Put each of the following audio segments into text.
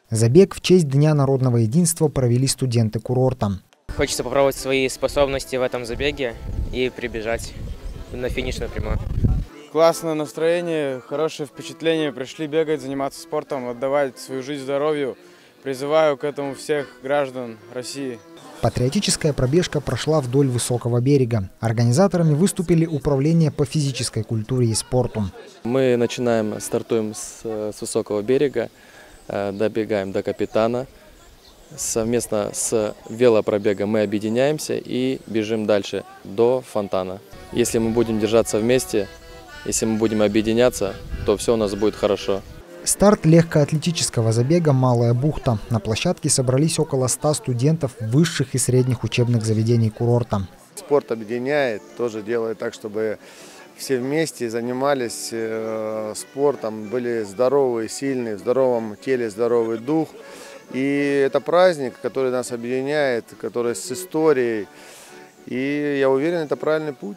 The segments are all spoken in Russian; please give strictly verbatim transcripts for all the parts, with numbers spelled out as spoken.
Забег в честь Дня народного единства провели студенты курорта. Хочется попробовать свои способности в этом забеге и прибежать на финишную прямую. Классное настроение, хорошее впечатление. Пришли бегать, заниматься спортом, отдавать свою жизнь здоровью. Призываю к этому всех граждан России. Патриотическая пробежка прошла вдоль высокого берега. Организаторами выступили Управление по физической культуре и спорту. Мы начинаем, стартуем с, с высокого берега, добегаем до капитана. Совместно с велопробегом мы объединяемся и бежим дальше до фонтана. Если мы будем держаться вместе, если мы будем объединяться, то все у нас будет хорошо. Старт легкоатлетического забега «Малая бухта». На площадке собрались около ста студентов высших и средних учебных заведений курорта. Спорт объединяет, тоже делает так, чтобы все вместе занимались спортом, были здоровые, сильные, в здоровом теле здоровый дух. И это праздник, который нас объединяет, который с историей. И я уверен, это правильный путь.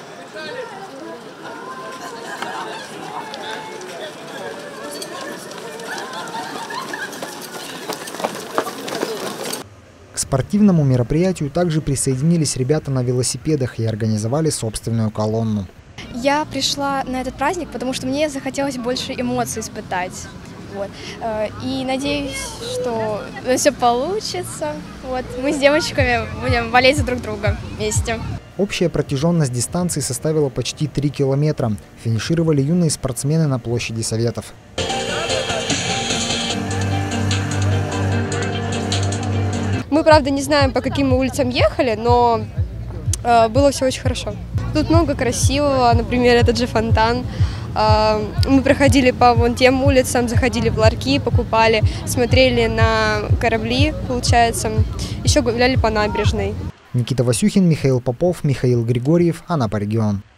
К спортивному мероприятию также присоединились ребята на велосипедах и организовали собственную колонну. Я пришла на этот праздник, потому что мне захотелось больше эмоций испытать. Вот. И надеюсь, что все получится. Вот. Мы с девочками будем болеть за друг друга вместе. Общая протяженность дистанции составила почти три километра. Финишировали юные спортсмены на площади Советов. Мы, правда, не знаем, по каким мы улицам ехали, но э, было все очень хорошо. Тут много красивого, например, этот же фонтан. Э, мы проходили по вон тем улицам, заходили в ларьки, покупали, смотрели на корабли, получается, еще гуляли по набережной. Никита Васюхин, Михаил Попов, Михаил Григорьев, Анапа регион.